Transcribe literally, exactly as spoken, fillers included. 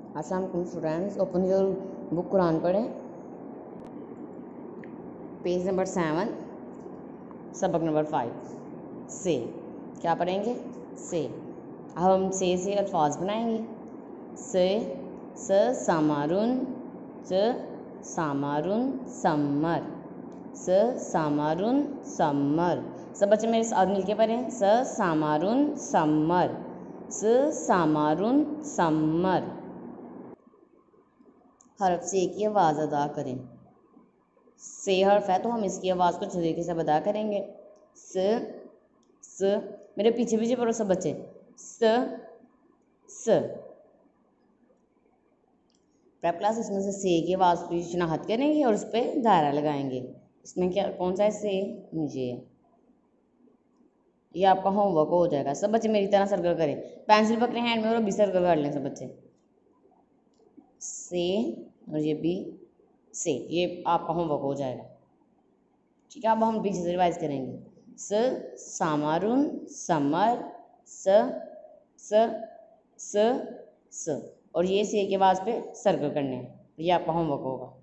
अस्सलाम वालेकुम students, open your book Quran पढ़ें, पेज नंबर सेवन, सबक नंबर फाइव से। क्या पढ़ेंगे? से। अब हम से से अल्फाज बनाएंगे। से स सामारुन, स सामारुन सम्मर, स सामारुन सम्मर। सब बच्चे मेरे साथ मिलके पढ़ें। स सामारुन सम्मर, स सामारुन सम्मर। हर्फ से की आवाज़ अदा करें। से हर्फ है तो हम इसकी आवाज़ को अच्छे तरीके से अदा करेंगे। स स मेरे पीछे पीछे पढ़ो सब बच्चे। स स प्रेप क्लास इसमें से से की आवाज़ की शनाख्त करेंगे और उस पर दायरा लगाएंगे। इसमें क्या कौन सा है? से मुझे ये आपका होमवर्क हो जाएगा। सब बच्चे मेरी तरह सर्कल करें, पेंसिल पकड़े हैंड में और भी सर्कल कर लें सब बच्चे। से और ये भी से, ये आपका होमवर्क हो जाएगा। ठीक है, अब हम पीछे से रिवाइज करेंगे। स सामारुन समर, स स स स और ये से के आवाज़ पे सर्कल करने हैं। ये आपका होमवर्क होगा।